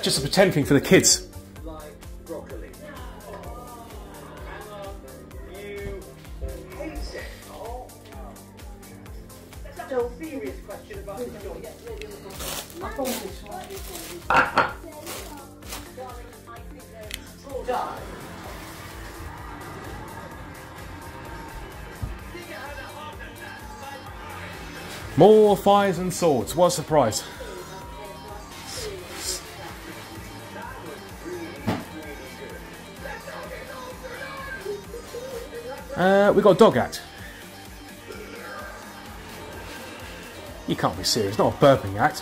just a pretend thing for the kids. Like broccoli. You hate it. Oh. That's such a serious question about the joy. Die. More fires and swords. What a surprise. We got a dog act. You can't be serious. Not a burping act.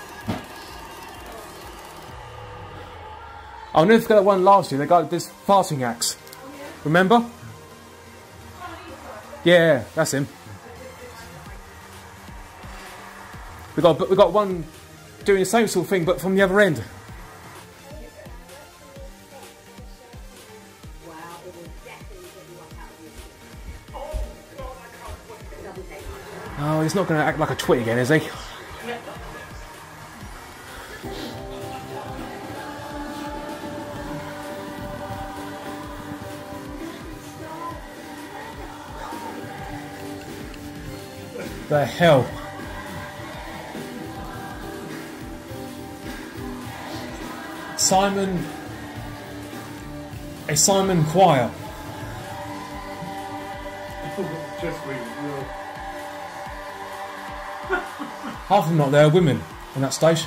I'll never forget that one last year. They got this farting axe. Remember? Yeah, that's him. We got one doing the same sort of thing, but from the other end. Oh, he's not going to act like a twit again, is he? The hell? Simon... A Simon Choir. Half of them not there are women on that stage.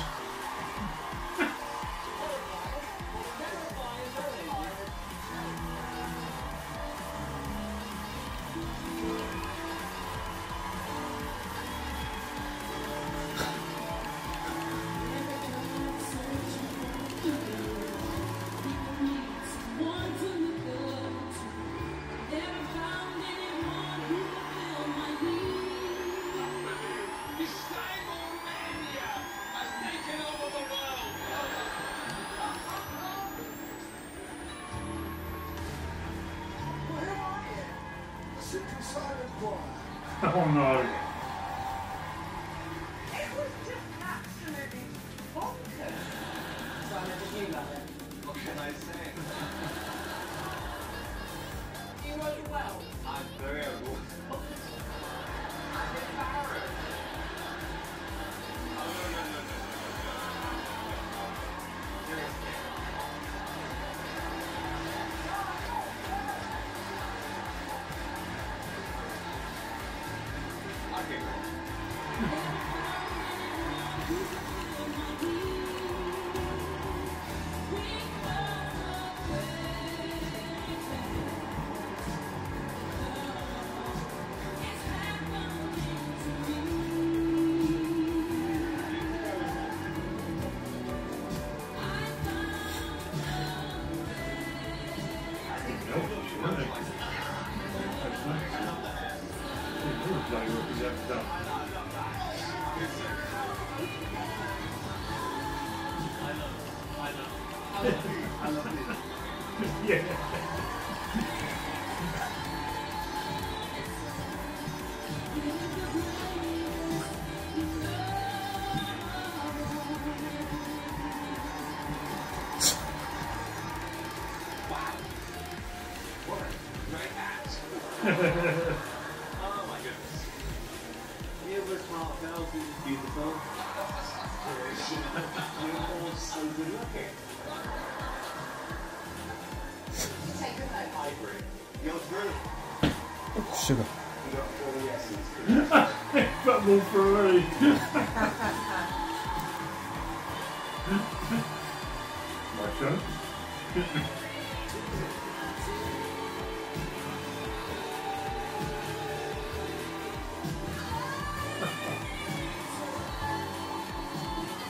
Oh no. It was just absolutely bonkers. Simon, did you love it? What can I say? You wrote well. I'm very overwhelmed. I'm embarrassed. Oh, no. Seriously. Okay, Yeah. what a great act. Oh my goodness. It was heartfelt, it was beautiful. You're all so good looking. Take a note. I agree. You're through. Sugar. You got all the yeses. But more for me. My turn.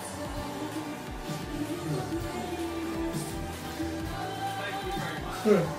Thank you very much.